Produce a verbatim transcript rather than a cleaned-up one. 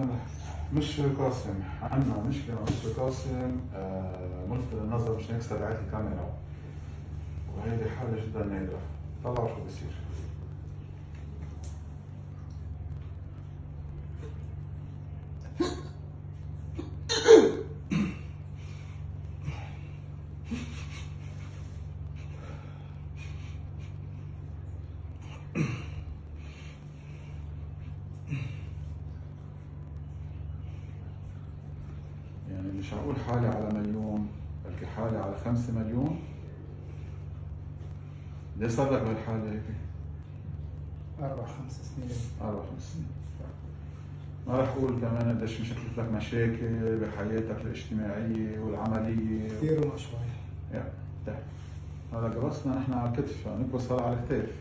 مش قاسم، عندنا مشكلة مع مستر قاسم، آه ملفت للنظر مش هيك تبعت الكاميرا، وهيدي حالة جدا نادرة. طلعوا شو بصير. يعني مش هقول حالة على مليون، بلكي حالة على خمسة مليون. ليه صار لك بهالحالة هيك؟ أربع خمس سنين. أربع خمس سنين. ما رح أقول كمان قديش مشكلت لك مشاكل بحياتك الاجتماعية والعملية. كثير وما شوي. يعني طيب، هلا قبصنا نحن على الكتف، نقبص هلا على الكتاف.